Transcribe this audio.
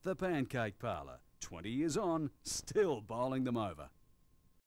The Pancake Parlour, 20 years on, still bowling them over.